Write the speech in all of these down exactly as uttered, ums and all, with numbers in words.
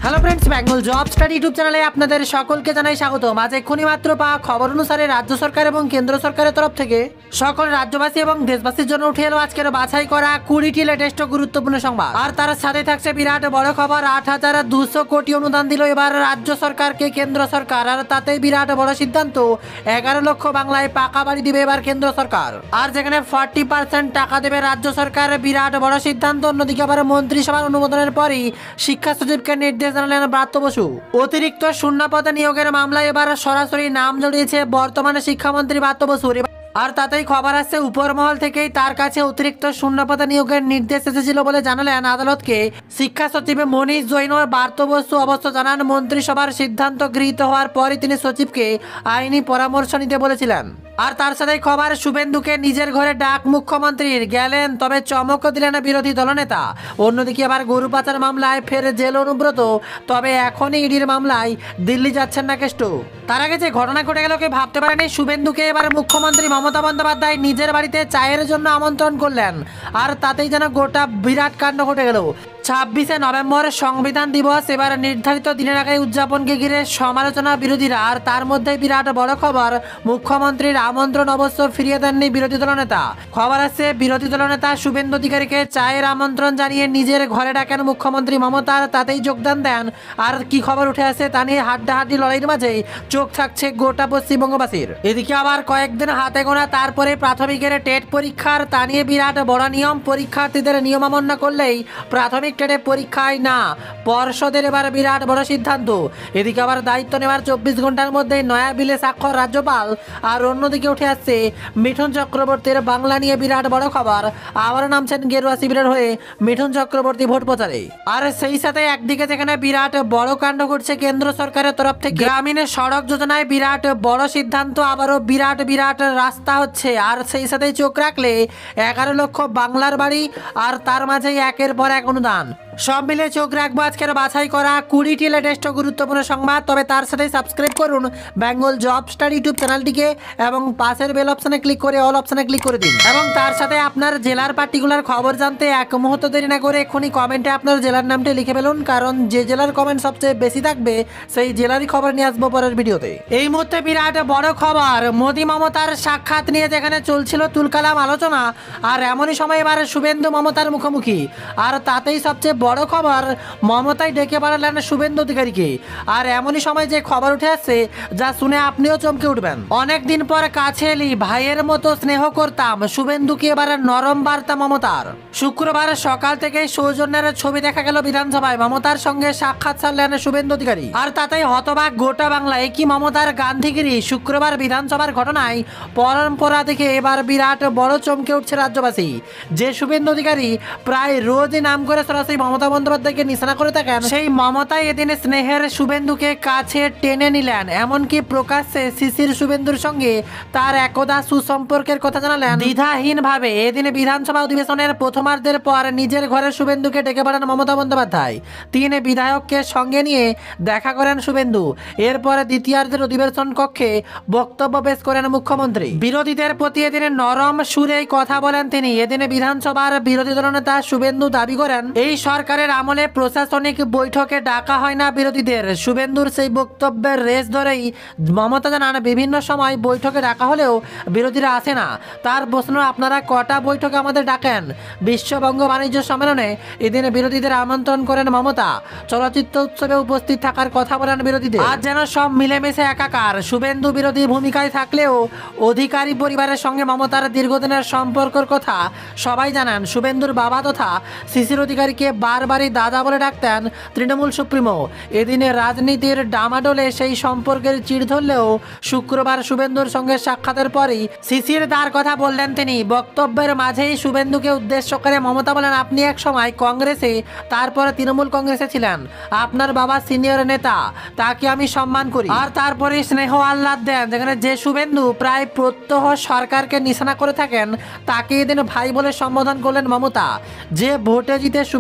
Hello friends, Bengal job study YouTube চ্যানেলে আপনাদের সকলকে জানাই স্বাগতম। আজ এক্ষুনি মাত্র পাওয়া খবর অনুসারে রাজ্য সরকার এবং কেন্দ্র সরকারের তরফ থেকে সকল রাজ্যবাসী এবং দেশবাসীর জন্য উঠে এলো আজকের বাছাই করা কুড়িটি লেটেস্ট গুরুত্বপূর্ণ সংবাদ। আর তার সাথে থাকছে বিরাট বড় খবর, আট হাজার দুশো কোটি অনুদান দিল এবার রাজ্য সরকারকে কেন্দ্র সরকার। আর তাতেই বিরাট বড় সিদ্ধান্ত, এগারো লক্ষ বাংলায় পাকা বাড়ি দিবে এবার কেন্দ্র সরকার। আর যেখানে ফর্টি পার্সেন্ট টাকা দেবে রাজ্য সরকার, বিরাট বড় সিদ্ধান্ত। অন্যদিকে আবার মন্ত্রিসভার অনুমোদনের পরই শিক্ষা সচিবকে নির্দেশ জানালেন ব্রাত্য বসু। অতিরিক্ত শূন্য পদে নিয়োগের মামলায় এবার সরাসরি নাম জড়িয়েছে বর্তমানে শিক্ষামন্ত্রী ব্রাত্য বসুর। আর তাতেই খবর আসছে উপর মহল থেকেই তার কাছে অতিরিক্ত শূন্য পদে নিয়োগের নির্দেশ এসেছিল বলে জানালেন আদালতকে শিক্ষা সচিব মনীষ জৈন। ব্রাত্য বসু অবশ্য জানান, মন্ত্রিসভার সিদ্ধান্ত গৃহীত হওয়ার পরই তিনি সচিবকে আইনি পরামর্শ নিতে বলেছিলেন। আর তার সাথে খবর, শুভেন্দুকে নিজের ঘরে ডাক মুখ্যমন্ত্রীর, গেলেন তবে চমকও দিলেন বিরোধী দলনেতা। অন্যদিকে আবার গরু পাচার মামলায় ফের জেল অনুব্রত, তবে এখনই ইডির মামলায় দিল্লি যাচ্ছেন না কেষ্ট। তার আগে যে ঘটনা ঘটে গেল কে ভাবতে পারেনি, শুভেন্দুকে এবার মুখ্যমন্ত্রী মমতা বন্দ্যোপাধ্যায় নিজের বাড়িতে চায়ের জন্য আমন্ত্রণ করলেন। আর তাতেই যেন গোটা বিরাট কাণ্ড ঘটে গেল। ছাব্বিশে নভেম্বর সংবিধান দিবস এবার নির্ধারিত দিনের আগে উদযাপনকে ঘিরে সমালোচনা বিরোধীরা। আর তার মধ্যে বিরাট বড় খবর, মুখ্যমন্ত্রীর আমন্ত্রণ অবশ্য ফিরিয়ে দেননি বিরোধী দলনেতা। খবর আসছে বিরোধী দলনেতা শুভেন্দু অধিকারীকে চায়ের আমন্ত্রণ জানিয়ে নিজের ঘরে ডাকেন মুখ্যমন্ত্রী মমতার, তাতেই যোগদান দেন। আর কি খবর উঠে আসে তা নিয়ে হাড্ডাহাড্ডি লড়াইয়ের মাঝেই চোখ থাকছে গোটা পশ্চিমবঙ্গবাসীর। এদিকে আবার কয়েকদিন হাতে গোনা তারপরে প্রাথমিকের টেট পরীক্ষার, তা নিয়ে বিরাট বড় নিয়ম। পরীক্ষার্থীদের নিয়ম অমান্য করলেই প্রাথমিক টেটে পরীক্ষায় না, পর্ষদের এবার বিরাট বড় সিদ্ধান্ত। এদিকে আবার দায়িত্ব নেওয়ার চব্বিশ ঘন্টার মধ্যে নয়া বিলে স্বাক্ষর রাজ্যপাল। আর অন্যদিকে উঠে আসছে মিঠুন চক্রবর্তীর বাংলা নিয়ে বিরাট বড় খবর। আবার নামছেন গেরুয়া শিবিরের হয়ে মিঠুন চক্রবর্তী ভোট প্রচারে। আর সেই সাথে একদিকে যেখানে বিরাট বড় কাণ্ড ঘটছে কেন্দ্র সরকারের তরফ থেকে, গ্রামীণ সড়ক যোজনায় বিরাট বড় সিদ্ধান্ত, আবারও বিরাট বিরাট রাস্তা হচ্ছে। আর সেই সাথে চোখ রাখলে এগারো লক্ষ বাংলার বাড়ি, আর তার মাঝেই একের পর এক অনুদান। সব মিলে চোখ রাখবো আজকের বাছাই করা কুড়িটি লেটেস্ট গুরুত্বপূর্ণ সংবাদ। তবে তার সাথে সাবস্ক্রাইব করুন বেঙ্গল জব স্টাডি ইউটিউব চ্যানেলটিকে এবং পাশের বেল অপশানে ক্লিক করে অল অপশানে ক্লিক করে দিন। এবং তার সাথে আপনার জেলার পার্টিকুলার খবর জানতে এক মুহূর্ত দেরি না করে এক্ষুনি কমেন্টে আপনার জেলার নামটি লিখে ফেলুন, কারণ যে জেলার কমেন্ট সবচেয়ে বেশি থাকবে সেই জেলারই খবর নিয়ে আসবো পরের ভিডিওতে। এই মুহূর্তে বিরাট বড় খবর, মোদি মমতার সাক্ষাৎ নিয়ে যেখানে চলছিল তুলকালাম আলোচনা, আর এমনই সময় এবার শুভেন্দু মমতার মুখোমুখি। আর তাতেই সবচেয়ে বড় খবর, মমতাই ডেকে পাঠালেন শুভেন্দু অধিকারীকে। আর এমনই সময় যে খবর উঠে আসছে যা শুনে আপনিও চমকে উঠবেন। অনেকদিন পর কাছে এলি, ভাইয়ের মতো স্নেহ করতাম, শুভেন্দুকে এবার নরম বার্তা মমতার। শুক্রবার সকাল থেকে সৌজন্যের ছবি দেখা গেল বিধানসভায়, মমতার সঙ্গে সাক্ষাৎ সারলেন শুভেন্দু অধিকারী। আর তাতেই হতবাক গোটা বাংলা, একই মমতার গান্ধীগিরি। শুক্রবার বিধানসভার ঘটনায় পরম্পরা দেখে এবার বিরাট বড় চমকে উঠছে রাজ্যবাসী। যে শুভেন্দু অধিকারী প্রায় রোজই নাম করে সরাসরি মমতা বন্দ্যোপাধ্যায়কে নিশানা করে থাকেন, সেই মমতাই এদিনে স্নেহের শুভেন্দুকে কাছে টেনে নিলেন। এমনকি প্রকাশ্যে শিশির শুভেন্দুর সঙ্গে তার একদা সুসম্পর্কের কথা জানালেন দ্বিধাহীন ভাবে। এদিনে বিধানসভা অধিবেশনের প্রথমার্ধের পর নিজের ঘরে শুভেন্দুকে ডেকে পাঠান মমতা বন্দ্যোপাধ্যায়। তিন বিধায়ককে সঙ্গে নিয়ে দেখা করেন শুভেন্দু। এরপরে দ্বিতীয়ার্ধের অধিবেশন কক্ষে বক্তব্য পেশ করেন মুখ্যমন্ত্রী। বিরোধীদের প্রতি এদিনে নরম সুরেই কথা বলেন তিনি। এদিনে বিধানসভার বিরোধী দলনেতা শুভেন্দু দাবি করেন, এই সরকারের আমলে প্রশাসনিক বৈঠকে ডাকা হয় না বিরোধীদের। শুভেন্দুর সেই বক্তব্যের রেশ ধরেই মমতা জানান, বিভিন্ন সময় বৈঠকে ডাকা হলেও বিরোধীরা আসে না। তার প্রশ্ন, আপনারা কটা বৈঠকে আমাদের ডাকেন? বিশ্ববঙ্গ বাণিজ্য সম্মেলনে এদিনে বিরোধীদের আমন্ত্রণ করেন মমতা। চলচ্চিত্র উৎসবে উপস্থিত থাকার কথা বলেন বিরোধীদের। আজ যেন সব মিলেমিশে একাকার। শুভেন্দু বিরোধী ভূমিকায় থাকলেও অধিকারী পরিবারের সঙ্গে মমতার দীর্ঘদিনের সম্পর্কের কথা সবাই জানান। শুভেন্দুর বাবা তথা শিশির অধিকারীকে বারবারই দাদা বলে ডাকতেন তৃণমূল সুপ্রিমো। এদিনে রাজনীতির ডামাডোলে সেই সম্পর্কের চিড় ধরলেও শুক্রবার শুভেন্দুর সঙ্গে সাক্ষাতের পরই শিশির তার কথা বললেন তিনি। বক্তব্যের মাঝেই শুভেন্দুকে উদ্দেশ্য করে মমতা বলেন, আপনি এক সময় কংগ্রেসে, তারপরে তৃণমূল কংগ্রেসে ছিলেন। আপনার বাবা সিনিয়র নেতা, তাকে আমি সম্মান করি। আর তারপরে স্নেহ আহ্লাদ দেন, যেখানে যে শুভেন্দু প্রায় প্রত্যহ সরকারকে নিশানা করে থাকেন তাকে এদিন ভাই বলে সম্বোধন করলেন মমতা। যে ভোটে জিতে শুভেন্দু অধিকারী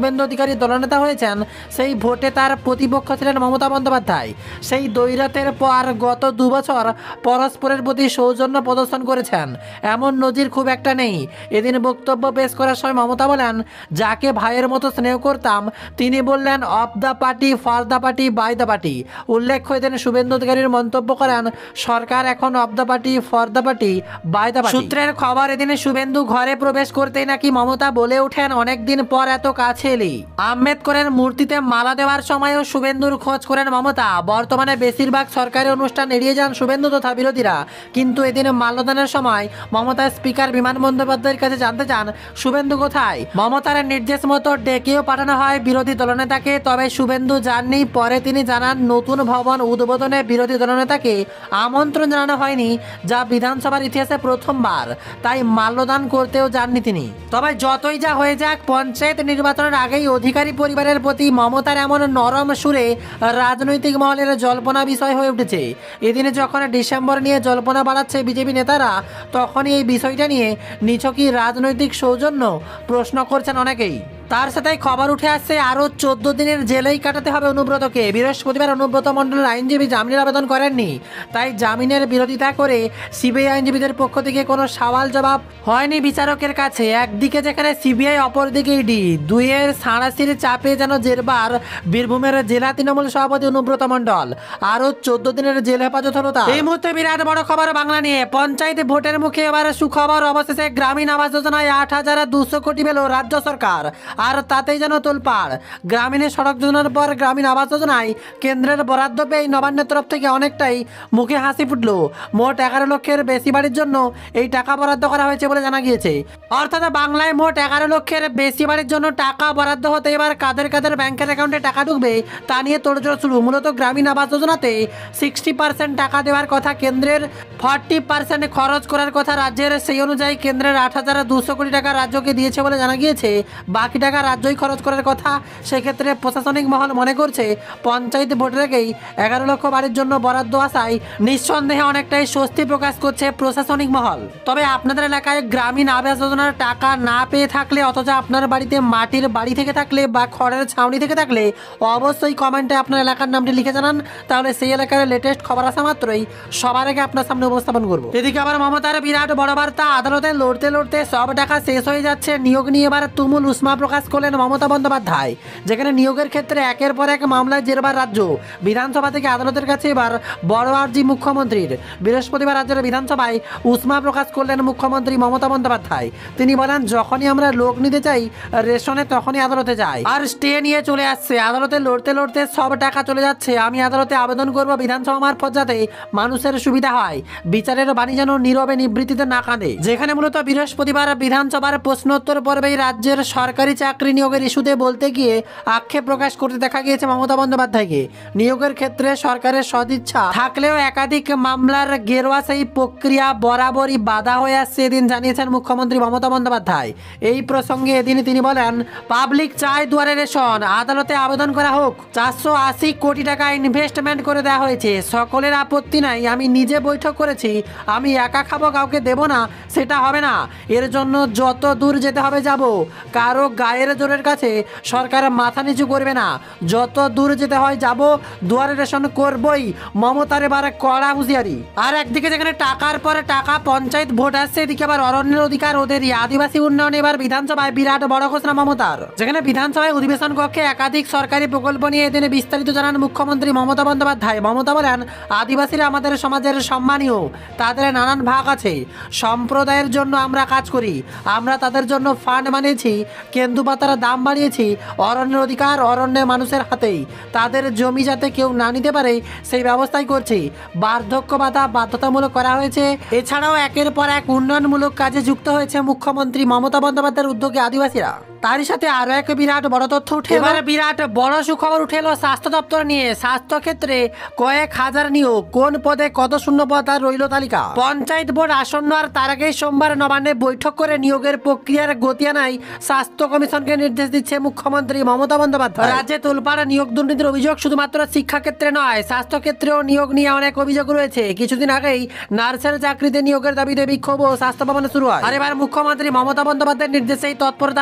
বাড়ির দলনেতা হয়েছেন সেই ভোটে তার প্রতিপক্ষ ছিলেন মমতা বন্দ্যোপাধ্যায়। সেই দ্বৈরথের পর গত দু বছর পরস্পরের প্রতি সৌজন্য প্রদর্শন করেছেন, এমন নজির খুব একটা নেই। এদিন বক্তব্য পেশ করার সময় মমতা বলেন, যাকে ভাইয়ের মতো স্নেহ করতাম তিনি বললেন of the party, for the party, by the party. উল্লেখ্য এদিন শুভেন্দু অধিকারীর মন্তব্য করেন, সরকার এখন of the party, for the party, by the party. সূত্রের খবর, এদিন শুভেন্দু ঘরে প্রবেশ করতেই নাকি মমতা বলে ওঠেন, অনেকদিন পর এত কাছে এলি। আম্বেদকরের মূর্তিতে মালা দেওয়ার সময়ও শুভেন্দুর খোঁজ করেন মমতা। বর্তমানে বেশিরভাগ সরকারি অনুষ্ঠান এড়িয়ে যান শুভেন্দু তথা বিরোধীরা, কিন্তু এদিন মাল্যদানের সময় মমতা স্পিকার বিমান বন্দ্যোপাধ্যায়ের কাছে জানতে চান শুভেন্দু কোথায়। মমতার নির্দেশ মতো ডেকেও পাঠানো হয় বিরোধী দলনেতাকে, তবে শুভেন্দু যাননি। পরে তিনি জানান, নতুন ভবন উদ্বোধনে বিরোধী দলনেতাকে আমন্ত্রণ জানানো হয়নি, যা বিধানসভার ইতিহাসে প্রথমবার, তাই মাল্যদান করতেও যাননি তিনি। তবে যতই যা হয়ে যাক, পঞ্চায়েত নির্বাচনের আগেই অধিকারী পরিবারের প্রতি মমতার এমন নরম সুরে রাজনৈতিক মহলের জল্পনা বিষয় হয়ে উঠেছে। এদিনে যখন ডিসেম্বর নিয়ে জল্পনা বাড়াচ্ছে বিজেপি নেতারা, তখনই এই বিষয়টা নিয়ে নিছকই রাজনৈতিক সৌজন্য প্রশ্ন করছেন অনেকেই। তার সাথে খবর উঠে আসছে আরও চোদ্দ দিনের জেলেই কাটাতে হবে অনুব্রতকে। বৃহস্পতিবার অনুব্রত মণ্ডলের আইনজীবী জামিনের আবেদন করেননি, তাই জামিনের বিরোধিতা করে সিবিআই আইনজীবীদের পক্ষ থেকে কোনো সওয়াল জবাব হয়নি বিচারকের কাছে। একদিকে যেখানে সিবিআই, অপরদিকে ইডি, দুইয়ের সাঁড়াশির চাপে যেন জেরবার বীরভূমের জেলা তৃণমূল সভাপতি অনুব্রত মণ্ডল। আরও চোদ্দ দিনের জেল হেফাজত হলো তার। এই মুহূর্তে বিরাট বড় খবর বাংলা নিয়ে। পঞ্চায়েত ভোটের মুখে এবার সুখবর, অবশেষে গ্রামীণ আবাস যোজনায় আট হাজার দুশো কোটি পেল রাজ্য সরকার, আর তাতেই যেন তোলপাড়। গ্রামীণ সড়ক যোজনার পর গ্রামীণ আবাস যোজনায় কেন্দ্রের বরাদ্দ পেয়ে নবান্নের তরফ থেকে অনেকটাই মুখে হাসি ফুটল। মোট এগারো লক্ষের বেশি বাড়ির জন্য এই টাকা বরাদ্দ করা হয়েছে বলে জানা গিয়েছে। অর্থাৎ বাংলায় মোট এগারো লক্ষের বেশি বাড়ির জন্য টাকা বরাদ্দ হতে এবার কাদের কাদের ব্যাংকের অ্যাকাউন্টে টাকা ঢুকবে তা নিয়ে তোড়জোড় শুরু। মূলত গ্রামীণ আবাস যোজনাতে সিক্সটি পার্সেন্ট টাকা দেওয়ার কথা কেন্দ্রের, ফর্টি পার্সেন্ট খরচ করার কথা রাজ্যের। সেই অনুযায়ী কেন্দ্রের আট হাজার দুশো কোটি টাকা রাজ্যকে দিয়েছে বলে জানা গিয়েছে। বাকি টাকা রাজ্যই খরচ করার কথা। সেক্ষেত্রে প্রশাসনিক মহল মনে করছে পঞ্চায়েত ভোটের আগেই এগারো লক্ষ বাড়ির জন্য বরাদ্দ আসায় নিঃসন্দেহে অনেকটাই স্বস্তি প্রকাশ করছে প্রশাসনিক মহল। তবে আপনাদের এলাকায় গ্রামীণ আবাস যোজনার টাকা না পেয়ে থাকলে, অথচ আপনার বাড়িতে মাটির বাড়ি থেকে থাকলে বা খড়ের ছাউনি থেকে থাকলে, অবশ্যই কমেন্টে আপনার এলাকার নামটি লিখে জানান, তাহলে সেই এলাকার লেটেস্ট খবর আসা মাত্রই সবার আগে আপনার সামনে উপস্থাপন করবো। এদিকে আবার মমতার বিরাট বড় বার্তা, আদালতে লড়তে লড়তে সব টাকা শেষ হয়ে যাচ্ছে। নিয়োগ নিয়ে এবার তুমুল উষ্মা প্রকাশ করলেন মমতা বন্দ্যোপাধ্যায়, যেখানে নিয়োগের ক্ষেত্রে একের পর এক মামলায় জেরবার রাজ্য। বিধানসভা থেকে আদালতের কাছে এবার বড় আর্জি মুখ্যমন্ত্রীর। বৃহস্পতিবার রাজ্যের বিধানসভায় উষ্মা প্রকাশ করলেন মুখ্যমন্ত্রী মমতা বন্দ্যোপাধ্যায়। তিনি বলেন, যখনই আমরা লোক নিতে চাই রেশনে, তখনই আদালতে যাই, আর স্টে নিয়ে চলে আসছে। আদালতে লড়তে লড়তে সব টাকা চলে যাচ্ছে। আমি আদালতে আবেদন করব বিধানসভা মারফত, যাতে মানুষের সুবিধা হয়, বিচারের বাণী যেন নীরবে নিবৃত্তিতে না কাঁদে। যেখানে মূলত বৃহস্পতিবার বিধানসভার প্রশ্নোত্তর পর্বেই রাজ্যের সরকারি চাকরি নিয়োগের ইস্যুতে বলতে গিয়ে আক্ষেপ প্রকাশ করতে দেখা গিয়েছে মমতা বন্দ্যোপাধ্যায়কে। নিয়োগের ক্ষেত্রে সরকারের সদিচ্ছা থাকলেও একাধিক মামলার গেরুয়া সেই প্রক্রিয়া বরাবরই বাধা হয়ে আসছে, এদিন জানিয়েছেন মুখ্যমন্ত্রী মমতা বন্দ্যোপাধ্যায়। এই প্রসঙ্গে এদিন তিনি বলেন, পাবলিক চায় দুয়ারে রেশন, আদালতে আবেদন করা হোক। চারশো আশি কোটি টাকা ইনভেস্টমেন্ট করে দেওয়া হয়েছে, সকলের আপত্তি নাই। আমি নিজে বৈঠক করেছি, আমি একা খাবো, কাউকে দেব না, সেটা হবে না। এর জন্য যত দূর যেতে হবে যাব। কারো গায়ের জোরের কাছে সরকার মাথা নিচু করবে না, যত দূর যেতে হয় যাব, দুয়ারে রেশন করবই। মমতার এবার কড়া হুঁশিয়ারি। আর একদিকে যেখানে টাকার পরে টাকা পঞ্চায়েত ভোট আসছে, এদিকে আবার অরণ্যের অধিকার ওদের আদিবাসী উন্নয়ন এবার বিধানসভায় বিরাট বড় ঘোষণা মমতার। যেখানে বিধানসভায় অধিবেশন কক্ষে একাধিক সরকারি প্রকল্প নিয়ে এদিনে বিস্তারিত জানান মুখ্যমন্ত্রী মমতা বন্দ্যোপাধ্যায়। মমতা বলেন, আদিবাসীরা আমাদের সমাজের সম্মানীয়, তাদের নানান ভাগ আছে, সম্প্রদায়ের জন্য আমরা কাজ করি। আমরা তাদের জন্য ফান্ড বানিয়েছি, কেন্দুপাতার দাম বাড়িয়েছি। অরণ্যের অধিকার অরণ্যের মানুষের হাতেই, তাদের জমি যাতে কেউ না নিতে পারে সেই ব্যবস্থাই করছি। বার্ধক্য ভাতা বাধ্যতামূলক করা হয়েছে। এছাড়াও একের পর এক উন্নয়নমূলক কাজে যুক্ত হয়েছে মুখ্যমন্ত্রী মমতা বন্দ্যোপাধ্যায়ের উদ্যোগে আদিবাসীরা। তারই সাথে আরো এক বিরাট বড় তথ্য উঠে এবার বিরাট বড় সুখবর উঠে এলো স্বাস্থ্য দপ্তর নিয়ে। স্বাস্থ্য ক্ষেত্রে কয়েক হাজার নিয়োগ, কোন পদে কত শূন্য পদ আর রইল তালিকা। পঞ্চায়েত ভোট আসন্ন, আর তার আগেই সোমবার নবান্নে বৈঠক করে নিয়োগের প্রক্রিয়ার গতি আনায় স্বাস্থ্য কমিশনকে নির্দেশ দিচ্ছে মুখ্যমন্ত্রী মমতা বন্দ্যোপাধ্যায়। রাজ্যে তোলপাড়া নিয়োগ দুর্নীতির অভিযোগ শুধুমাত্র শিক্ষা ক্ষেত্রে নয়, স্বাস্থ্য ক্ষেত্রেও নিয়োগ নিয়ে অনেক অভিযোগ রয়েছে। কিছুদিন আগেই নার্সের চাকরিতে নিয়োগের দাবিতে বিক্ষোভ ও স্বাস্থ্য ভবনে শুরু হয়। আর এবার মুখ্যমন্ত্রী মমতা বন্দ্যোপাধ্যায়ের নির্দেশেই তৎপরতা হলো স্বাস্থ্য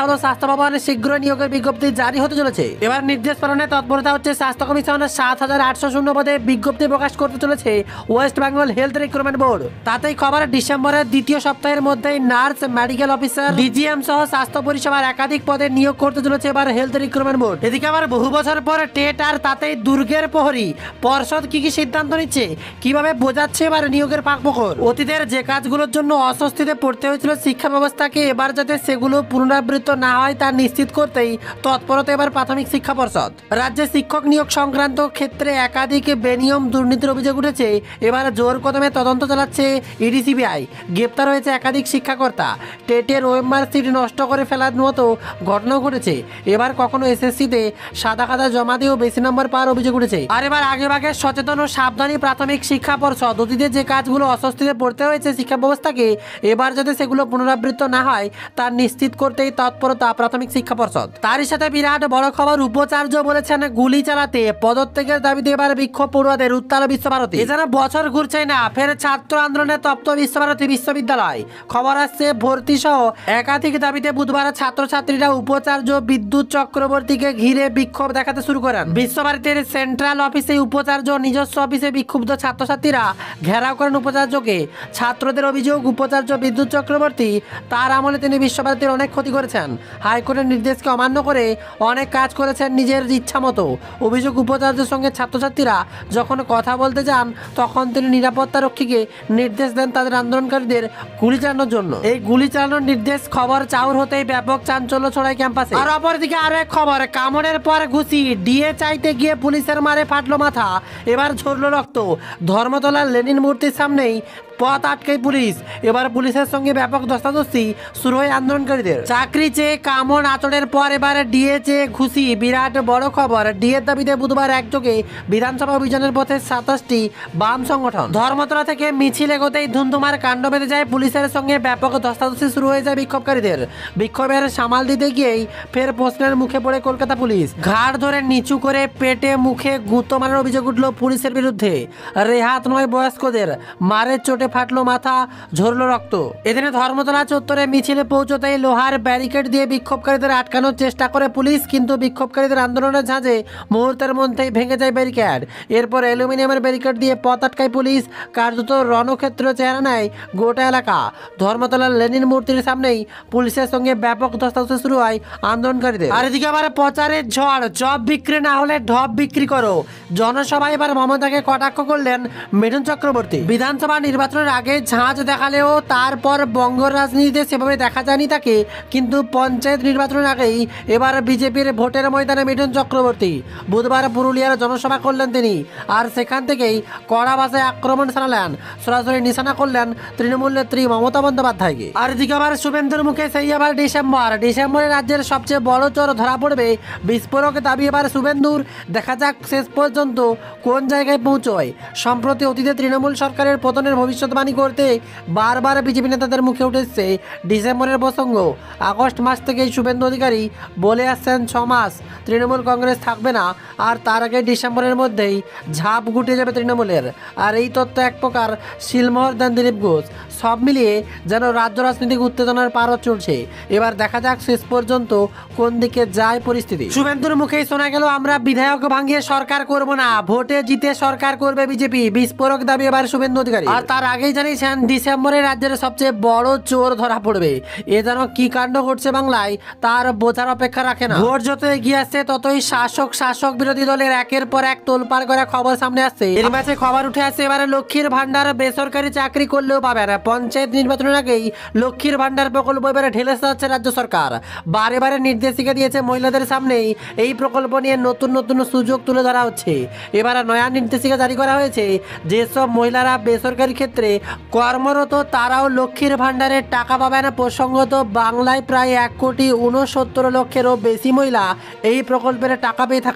স্বাস্থ্য ভবন শীঘ্র নিয়োগের বিজ্ঞপ্তি জারি হতে চলেছে। এবার নির্দেশ পালনে তৎপরতা হচ্ছে স্বাস্থ্য কমিশন। সাত হাজার আটশো শূন্য পদে বিজ্ঞপ্তি প্রকাশ করতে চলেছে West Bengal health recruitment board. তাতেই খবর, ডিসেম্বরের দ্বিতীয় সপ্তাহের মধ্যেই নার্স, মেডিকেল অফিসার, ডিজিএম সহ স্বাস্থ্য পরিষেবার একাধিক পদে নিয়োগ করতে চলেছে এবার হেলথ রিক্রুটমেন্ট বোর্ড। এদিকে আবার বহু বছর পর টেট আর তাতেই দুর্গের প্রহরী পর্ষদ কি কি সিদ্ধান্ত নিচ্ছে, কিভাবে বোঝাচ্ছে এবার নিয়োগের পাকপোকর। অতীতের যে কাজগুলোর জন্য অস্বস্তিতে পড়তে হয়েছিল শিক্ষা ব্যবস্থাকে, এবার যাতে সেগুলো পুনরাবৃত্ত না হয় তা নিশ্চিত করতেই তৎপরতা এবার প্রাথমিক শিক্ষা পর্ষদ। রাজ্যে শিক্ষক নিয়োগ সংক্রান্ত ক্ষেত্রে একাধিক বেনিয়ম দুর্নীতির অভিযোগ উঠেছে। এবার জোর কদমে তদন্ত চালাচ্ছে ইডি সিবিআই। গ্রেপ্তার হয়েছে একাধিক শিক্ষাকর্তা। টেটের ওএমআর সিট নষ্ট করে ফেলার মতো ঘটনাও ঘটেছে। এবার কখনো এসএসসিতে সাদা খাতা জমা দিয়েও বেশি নম্বর পাওয়ার অভিযোগ উঠেছে। আর এবার আগেভাগে সচেতন ও সাবধানী প্রাথমিক শিক্ষা পর্ষদ। অতীতে যে কাজগুলো অস্বস্তিতে পড়তে হয়েছে শিক্ষা ব্যবস্থাকে, এবার যাতে সেগুলো পুনরাবৃত্ত না হয় তা নিশ্চিত করতেই তৎপরতা প্রাথমিক শিক্ষা পর্ষদ। তারই সাথে বিরাট বড় খবর, উপাচার্য বলেছেন গুলি চালাতে পদত্যাগের দাবিতে এবার বিক্ষোভ পড়ুয়াদের উত্তাল বিশ্বভারতী। এছাড়া বছর ঘুরছে না, ফের ছাত্র আন্দোলনে তপ্ত বিশ্বভারতী বিশ্ববিদ্যালয়। খবর আসছে ভর্তি সহ একাধিক দাবিতে বুধবার ছাত্রছাত্রীরা উপাচার্য বিদ্যুৎ চক্রবর্তীকে ঘিরে বিক্ষোভ দেখাতে শুরু করেন। বিশ্বভারতীর সেন্ট্রাল অফিসে উপাচার্য নিজস্ব অফিসে বিক্ষুব্ধ ছাত্রছাত্রীরা ঘেরাও করেন উপাচার্যকে। ছাত্রদের অভিযোগ, উপাচার্য বিদ্যুৎ চক্রবর্তী তার আমলে তিনি বিশ্বভারতীর অনেক ক্ষতি করেছেন। হাইকোর্টের নির্দেশকে অমান্য করে অনেক কাজ করেছেন নিজের ইচ্ছা মতো। অভিযোগ, উপাচার্যের সঙ্গে ছাত্রছাত্রীরা যখন কথা বলতে যান তখন তিনি নিরাপত্তা রক্ষীকে নির্দেশ দেন তাদের আন্দোলনকারীদের গুলি চালানোর জন্য। এই গুলি চালানোর নির্দেশ খবর চাউর হতেই ব্যাপক চাঞ্চল্য ছড়ায় ক্যাম্পাসে। আর অপরদিকে আরো এক খবর, কামড়ের পর ঘুষি, ডিএ চাইতে গিয়ে পুলিশের মারে ফাটলো মাথা, এবার ঝরলো রক্ত। ধর্মতলার লেনিন মূর্তির সামনেই পথ আটকায় পুলিশ। এবার পুলিশের সঙ্গে ব্যাপক ধস্তাধস্তি শুরু হয় আন্দোলনকারীদের। চাকরি চেয়ে কামড়, আচড়ের পর এবার ডিএ চেয়ে ঘুষি, বিরাট বড় খবর। ডিএর দাবিতে বুধবার একযোগে বিধানসভা অভিযানের পথে সাতাশটি বাম সংগঠন। ধর্মতলা থেকে মিছিল এগোতেই ধুন্ধুমার কাণ্ড বেঁধে যায় পুলিশের সঙ্গে ব্যাপক ধস্তাধস্তি শুরু হয়ে যায় বিক্ষোভকারীদের। বিক্ষোভের সামাল দিতে গিয়েই ফের প্রশ্নের মুখে পড়ে কলকাতা পুলিশ। ঘাড় ধরে নিচু করে পেটে মুখে গুঁতো মারার অভিযোগ উঠল পুলিশের বিরুদ্ধে। রেহাত নয় বয়স্কদের, মারের চোটে ফাটলো মাথা, ঝরলো রক্ত। এদিনে ধর্মতলা চত্বরে মিছিলে পৌঁছতেই লোহার ব্যারিকেড দিয়ে বিক্ষোভকারীদের আটকানোর চেষ্টা করে পুলিশ, কিন্তু বিক্ষোভকারীদের আন্দোলনের ঝাঁজে মুহূর্তের মধ্যেই ভেঙে যায় ব্যারিকেড। এরপর অ্যালুমিনিয়ামের ব্যারিকেড দিয়ে পথ আটকায় পুলিশ। কার্যত রণক্ষেত্র চেহারা নেয় গোটা এলাকা। ধর্মতলার লেনিন মূর্তির সামনেই পুলিশের সঙ্গে ব্যাপক ধস্তাধস্তি শুরু হয় আন্দোলনকারীদের। আর এদিকে আবার প্রচারের ঝড়, জব বিক্রি না হলে ঢপ বিক্রি করো। জনসভায় এবার মমতাকে কটাক্ষ করলেন মিঠুন চক্রবর্তী। বিধানসভা নির্বাচন আগে ঝাঁজ দেখালেও তারপর বঙ্গ রাজনীতিতে সেভাবে দেখা যায়নি তাকে, কিন্তু পঞ্চায়েত নির্বাচনের আগেই এবার বিজেপির ভোটের ময়দানে মিঠুন চক্রবর্তী। বুধবার পুরুলিয়ার জনসভা করলেন তিনি, আর সেখান থেকেই কড়া ভাষায় আক্রমণ চালালেন, সরাসরি নিশানা করলেন তৃণমূল নেত্রী মমতা বন্দ্যোপাধ্যায়কে। আর এদিকে আবার শুভেন্দুর মুখে সেই আবার ডিসেম্বর। ডিসেম্বরে রাজ্যের সবচেয়ে বড় চোর ধরা পড়বে, বিস্ফোরক দাবি এবার শুভেন্দুর। দেখা যাক শেষ পর্যন্ত কোন জায়গায় পৌঁছয়। সম্প্রতি অতীতে তৃণমূল সরকারের পতনের ভবিষ্যৎবাণী করতে বারবার বিজেপি নেতাদের মুখে উঠেছে ডিসেম্বরের প্রসঙ্গ। আগস্ট মাস থেকেই শুভেন্দু অধিকারী বলে আসছেন ছ মাস তৃণমূল কংগ্রেস থাকবে না, আর তার আগে ডিসেম্বরের মধ্যেই ঝাঁপ গুটে যাবে তৃণমূলের। আর এই তথ্য এক প্রকার শিলমোহর দেন দিলীপ ঘোষ। সব মিলিয়ে যেন রাজ্য রাজনৈতিক উত্তেজনার পারদ চলছে। এবার দেখা যাক শেষ পর্যন্ত কোন দিকে যায় পরিস্থিতি। শুভেন্দুর মুখেই শোনা গেল, আমরা বিধায়ক ভাঙিয়ে সরকার করব না, ভোটে জিতে সরকার করবে বিজেপি। বিস্ফোরক দাবি এবার শুভেন্দু অধিকারী। আর তার আগেই জানিয়েছেন ডিসেম্বরে রাজ্যের সবচেয়ে বড় চোর ধরা পড়বে। এ যেন কি কাণ্ড ঘটছে বাংলায় তার বোঝার অপেক্ষা রাখে না। ভোট যত এগিয়ে আসছে ততই শাসক শাসক বিরোধী দলের একের পর এক তোলপাড় করা খবর সামনে আসছে। এর মাঝে খবর উঠে আসছে এবারে লক্ষ্মীর ভান্ডার বেসরকারি চাকরি করলেও পাবে না। পঞ্চায়েত নির্বাচনের আগেই লক্ষ্মীর ভান্ডার প্রকল্প এবারে ঢেলে সাজাচ্ছে রাজ্য সরকার। বারে বারে নির্দেশিকা দিয়েছে মহিলাদের সামনেই এই প্রকল্প নিয়ে নতুন নতুন সুযোগ তুলে ধরা হচ্ছে। এবার নয়া নির্দেশিকা জারি করা হয়েছে, যেসব মহিলারা বেসরকারি ক্ষেত্রে কর্মরত তারাও লক্ষ্মীর ভান্ডারের টাকা পাবেন। প্রসঙ্গত বাংলায় প্রায় এক কোটি উনসত্তর লক্ষেরও বেশি মহিলা এই প্রকল্পের টাকা পেয়ে থাকেন।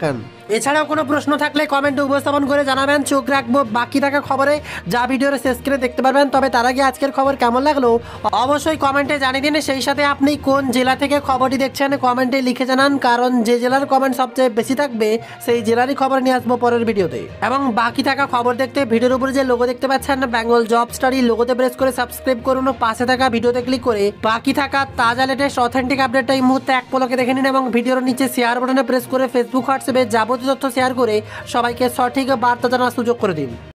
এছাড়াও কোনো প্রশ্ন থাকলে কমেন্টে উপস্থাপন করে জানাবেন। চোখ রাখবো বাকি থাকা খবরে, যা ভিডিওর শেষ করে দেখতে পারবেন। তবে তার আগে আজকের খবর কেমন লাগলো অবশ্যই কমেন্টে জানিয়ে দিন। সেই সাথে আপনি কোন জেলা থেকে খবরটি দেখছেন কমেন্টে লিখে জানান, কারণ যে জেলার কমেন্ট সবচেয়ে বেশি থাকবে সেই জেলারই খবর নিয়ে আসবো পরের ভিডিওতে। এবং বাকি থাকা খবর দেখতে ভিডিওর উপরে যে লোগো দেখতে পাচ্ছেন বেঙ্গল জব স্টাডি, লোগোতে প্রেস করে সাবস্ক্রাইব করুন ও পাশে থাকা ভিডিওতে ক্লিক করে বাকি থাকা তাজা লেটেস্ট অথেন্টিক আপডেটটা এই মুহূর্তে এক পলকে দেখে নিন। এবং ভিডিওর নিচে শেয়ার বাটনে প্রেস করে ফেসবুক হোয়াটসঅ্যাপে যাবতীয় তথ্য শেয়ার করে সবাইকে সঠিক বার্তা জানার সুযোগ করে দিন।